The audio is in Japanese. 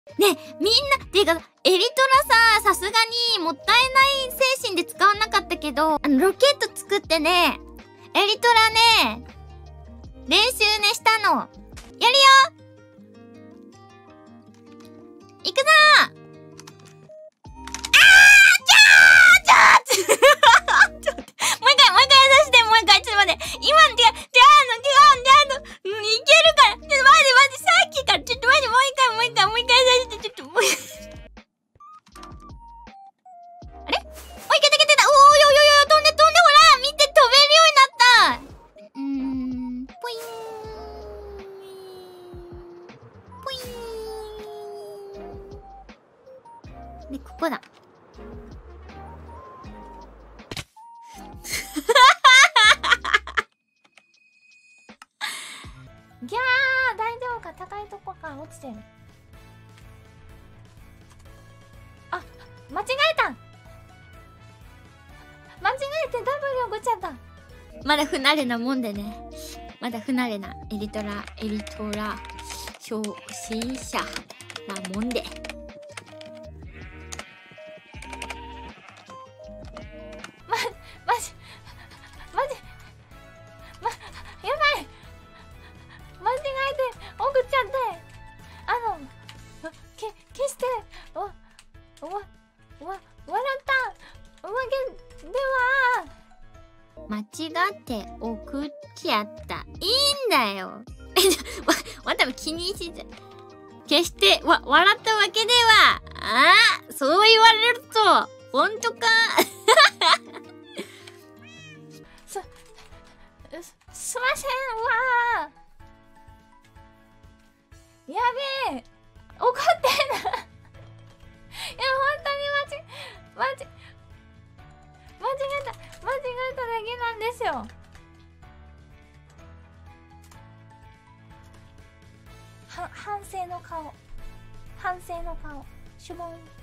ね、みんな、ていうか、エリトラさすがにもったいない精神で使わなかったけど、ロケット作ってね、エリトラね、練習ね、したの。やるよ。行くぞー。ちょっと待って、もう一回出して、もう一回、ちょっと待って。今、いけるから。ちょっと待って、さっきから、ちょっと待って、もう一回出して、ちょっと、もう一回。あれ？お、いけた。おー、よ、飛んで、ほら見て、飛べるようになった。ぽいーん。で、ここだ。ギャー、大丈夫か？高いとこから落ちてる。あ、間違えた。間違えて W 送っちゃった。まだ不慣れなもんでね。まだ不慣れなエリトラ初心者なもんで。やばい、間違えて送っちゃって、消して、笑ったおまけでは間違って送っちゃった。いいんだよ。わたぶ気にして決して笑ったわけでは。そう言われるとほんとか。すいませんわー。やべえ、怒ってんな。いや、本当に間違えただけなんですよ。反省の顔しゅぼん。